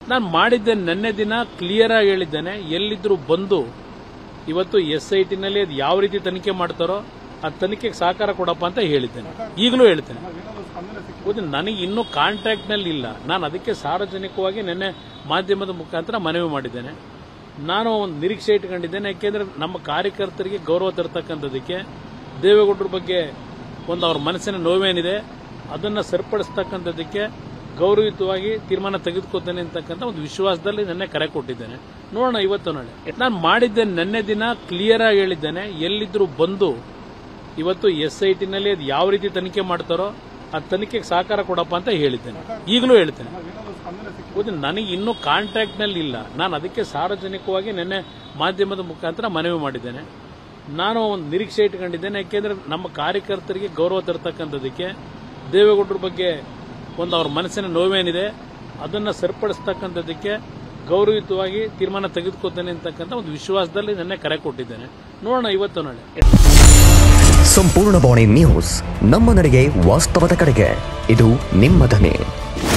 ನಾನು ಮಾಡಿದ್ದೆ ನಿನ್ನೆ ದಿನ ಕ್ಲಿಯರ್ ಆಗಿ ಹೇಳಿದ್ದೇನೆ. ಎಲ್ಲಿದ್ರು ಬಂದು ಇವತ್ತು SIT ನಲ್ಲಿ ಅದು ಯಾವ ರೀತಿ ತನಿಖೆ ಮಾಡ್ತಾರೋ ಆ ತನಿಖೆಗೆ ಸಹಕಾರ ಕೊಡಪ್ಪ ಅಂತ ಹೇಳಿದ್ದೇನೆ. ಈಗಲೂ ಹೇಳ್ತೇನೆ. ನನಗೆ ಇನ್ನೂ ಕಾಂಟ್ರಾಕ್ಟ್ ನಲ್ಲಿ ಇಲ್ಲ. ನಾನು ಅದಕ್ಕೆ ಸಾರ್ವಜನಿಕವಾಗಿ ನಿನ್ನೆ ಮಾಧ್ಯಮದ ಮುಖಾಂತರ ಮನವಿ ಮಾಡಿದ್ದೇನೆ. ನಾನು ಒಂದು ನಿರೀಕ್ಷೆ ಇಟ್ಕೊಂಡಿದ್ದೇನೆ. ಯಾಕೆಂದ್ರೆ ನಮ್ಮ ಕಾರ್ಯಕರ್ತರಿಗೆ ಗೌರವ ತರ್ತಕ್ಕಂಥದಕ್ಕೆ ದೇವೇಗೌಡರ ಬಗ್ಗೆ ಒಂದು ಅವ್ರ ಮನಸ್ಸಿನ ನೋವೇನಿದೆ ಅದನ್ನ ಸರಿಪಡಿಸ್ತಕ್ಕಂಥದಕ್ಕೆ ಗೌರವಯುತವಾಗಿ ತೀರ್ಮಾನ ತೆಗೆದುಕೊಳ್ತೇನೆ ಅಂತಕ್ಕಂಥ ಒಂದು ವಿಶ್ವಾಸದಲ್ಲಿ ನಿನ್ನೆ ಕರೆ ಕೊಟ್ಟಿದ್ದೇನೆ. ನೋಡೋಣ ಇವತ್ತು ನಾಳೆ. ನಾನು ಮಾಡಿದ್ದೆ ನಿನ್ನೆ ದಿನ ಕ್ಲಿಯರ್ ಆಗಿ ಹೇಳಿದ್ದೇನೆ. ಎಲ್ಲಿದ್ರು ಬಂದು ಇವತ್ತು SIT ನಲ್ಲಿ ಅದು ಯಾವ ರೀತಿ ತನಿಖೆ ಮಾಡ್ತಾರೋ ಆ ತನಿಖೆಗೆ ಸಹಕಾರ ಕೊಡಪ್ಪ ಅಂತ ಹೇಳಿದ್ದೇನೆ. ಈಗಲೂ ಹೇಳ್ತೇನೆ. ನನಗೆ ಇನ್ನೂ ಕಾಂಟ್ರಾಕ್ಟ್ ನಲ್ಲಿ ಇಲ್ಲ. ನಾನು ಅದಕ್ಕೆ ಸಾರ್ವಜನಿಕವಾಗಿ ನಿನ್ನೆ ಮಾಧ್ಯಮದ ಮುಖಾಂತರ ಮನವಿ ಮಾಡಿದ್ದೇನೆ. ನಾನು ಒಂದು ನಿರೀಕ್ಷೆ ಇಟ್ಕೊಂಡಿದ್ದೇನೆ. ಯಾಕೆಂದ್ರೆ ನಮ್ಮ ಕಾರ್ಯಕರ್ತರಿಗೆ ಗೌರವ ತರ್ತಕ್ಕಂಥದಕ್ಕೆ ದೇವೇಗೌಡರ ಬಗ್ಗೆ ಒಂದು ಅವ್ರ ಮನಸ್ಸಿನ ನೋವೇನಿದೆ ಅದನ್ನ ಸರಿಪಡಿಸ್ತಕ್ಕಂಥದಕ್ಕೆ ಗೌರವಯುತವಾಗಿ ತೀರ್ಮಾನ ತೆಗೆದುಕೊಳ್ತೇನೆ ಅಂತಕ್ಕಂಥ ಒಂದು ವಿಶ್ವಾಸದಲ್ಲಿ ನಿನ್ನೆ ಕರೆ ಕೊಟ್ಟಿದ್ದೇನೆ. ನೋಡೋಣ ಇವತ್ತು ನಾಳೆ. ಸಂಪೂರ್ಣ ಬಾಣಿ ನ್ಯೂಸ್, ನಮ್ಮ ನಡೆಗೆ ವಾಸ್ತವದ ಕಡೆಗೆ. ಇದು ನಿಮ್ಮ ಧ್ವನಿ.